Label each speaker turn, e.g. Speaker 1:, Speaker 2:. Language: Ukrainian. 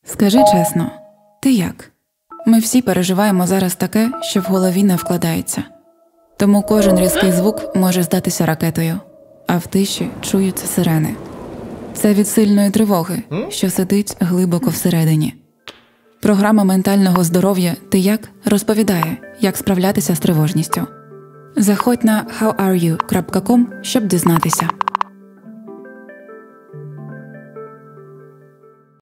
Speaker 1: Скажи чесно, ти як? Ми всі переживаємо зараз таке, що в голові не вкладається. Тому кожен різкий звук може здатися ракетою, а в тиші чуються сирени. Це від сильної тривоги, що сидить глибоко всередині. Програма ментального здоров'я «Ти як?» розповідає, як справлятися з тривожністю. Заходь на howareyou.com, щоб дізнатися.